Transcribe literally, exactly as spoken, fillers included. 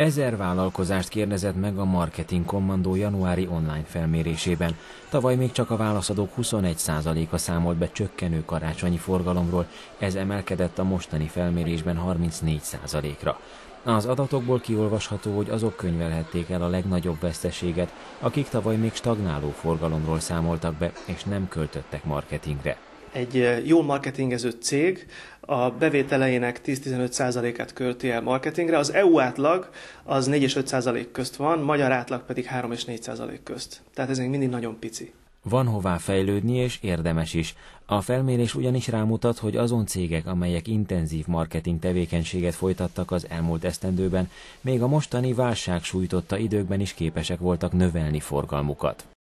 Ezer vállalkozást kérdezett meg a Marketing Kommandó januári online felmérésében. Tavaly még csak a válaszadók huszonegy százaléka számolt be csökkenő karácsonyi forgalomról, ez emelkedett a mostani felmérésben harmincnégy százalékra. Az adatokból kiolvasható, hogy azok könyvelhették el a legnagyobb veszteséget, akik tavaly még stagnáló forgalomról számoltak be, és nem költöttek marketingre. Egy jól marketingező cég a bevételeinek tíz-tizenöt százalékát költi el marketingre, az é u átlag az négy és öt százalék közt van, magyar átlag pedig három és négy százalék közt. Tehát ez még mindig nagyon pici. Van hová fejlődni, és érdemes is. A felmérés ugyanis rámutat, hogy azon cégek, amelyek intenzív marketing tevékenységet folytattak az elmúlt esztendőben, még a mostani válság sújtotta időkben is képesek voltak növelni forgalmukat.